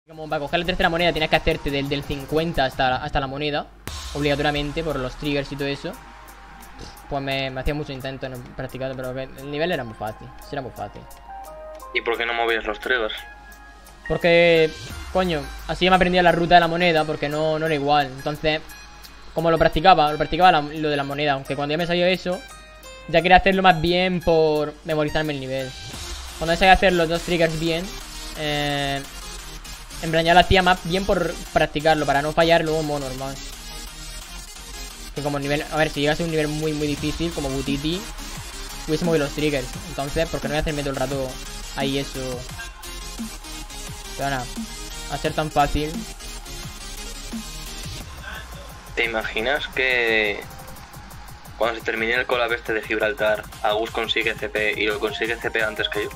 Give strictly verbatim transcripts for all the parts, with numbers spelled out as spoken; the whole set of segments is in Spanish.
Como para coger la tercera moneda tienes que hacerte del, del cincuenta hasta, hasta la moneda, obligatoriamente, por los triggers y todo eso. Pues me, me hacía mucho intento en practicar, pero que el nivel era muy fácil. Sí, era muy fácil. ¿Y por qué no movías los triggers? Porque, coño, así ya me aprendía la ruta de la moneda, porque no, no era igual. Entonces, como lo practicaba, lo practicaba la, lo de la moneda, aunque cuando ya me salió eso, ya quería hacerlo más bien por memorizarme el nivel. Cuando ya sabía hacer los dos triggers bien, eh, en plan ya lo hacía más bien por practicarlo, para no fallar luego en modo normal. Que como nivel, a ver, si llegase a un nivel muy muy difícil, como Butiti, hubiese movido los triggers. Entonces, porque no voy a hacerme todo el rato ahí eso. Pero nada, a ser tan fácil. ¿Te imaginas que cuando se termine el collab este de Gibraltar, Agus consigue C P y lo consigue C P antes que yo?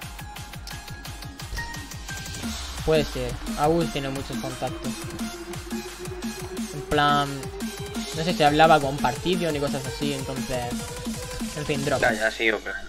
Puede ser. Agus tiene muchos contactos. En plan, no sé si hablaba con Partidion y cosas así, entonces. En fin, drop. Ya, ya, sí, hombre.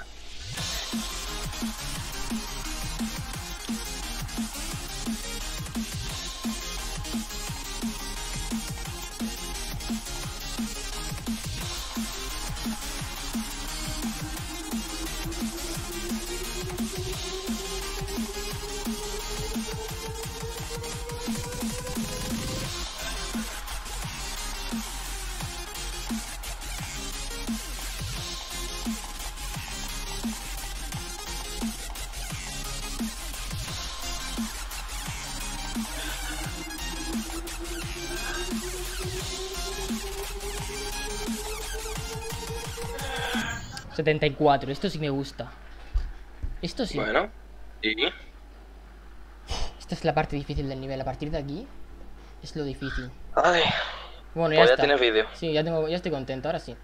setenta y cuatro, esto sí me gusta. Esto sí. Bueno, ¿y? Esta es la parte difícil del nivel. A partir de aquí es lo difícil. Ay, Bueno, ya pues ya está. tienes vídeo. Sí, ya tengo, ya estoy contento, ahora sí.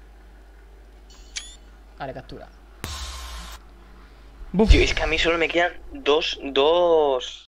Vale, captura. Buf. Tío, es que a mí solo me quedan dos, dos